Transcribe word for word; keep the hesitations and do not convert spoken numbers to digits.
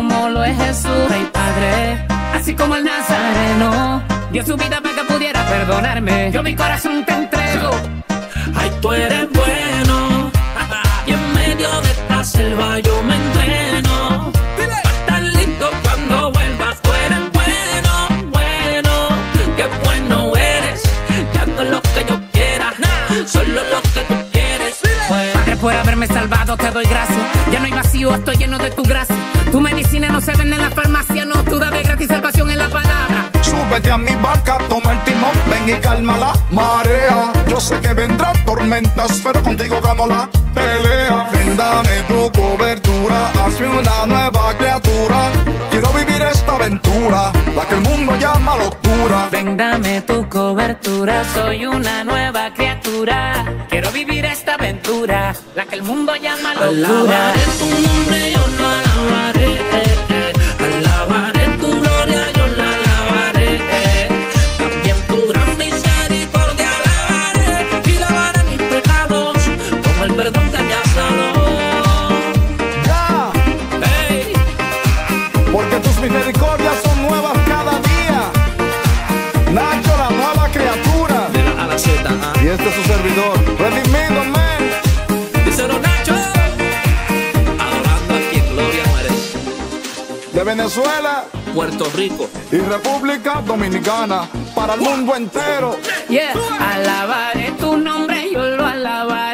como lo es Jesús, Rey Padre. Así como el Nazareno dio su vida para que pudiera perdonarme, yo mi corazón te entrego. Ay, tú eres bueno, y en medio de esta selva yo me entreno. Va a estar listo cuando vuelvas, tú eres bueno, bueno, qué bueno eres. Ya no es lo que yo quiera, solo lo que tú quieres. Padre, por haberme salvado te doy gracias. Ya no hay vacío, estoy lleno de tu gracia. Tu medicina no se vende en la farmacia, no, tú das de gratis salvación en la palabra. Súbete a mi barca, toma el timón, ven y calma la marea. Yo sé que vendrán tormentas, pero contigo gano la pelea. Ven, dame tu cobertura, hazme una nueva criatura. Quiero vivir esta aventura, la que el mundo llama locura. Ven, dame tu cobertura, soy una nueva criatura. Quiero vivir esta aventura, la que el mundo llama locura. Alabaré tu nombre, yo lo alabaré, eh, eh. Alabaré tu gloria, yo la alabaré, eh. También tu gran misericordia alabaré, y lavaré mis pecados como el perdón que me has dado. Ya, Hey, porque tus misericordias son nuevas cada día. Nacho, la nueva criatura. de la A a la Z, ah. Y este es su servidor, redimido, man. Díselo, Nacho, adorando a quien gloria merece. De Venezuela Puerto Rico. y República Dominicana, para el mundo entero. Yeah, alabaré tu nombre, yo lo alabaré.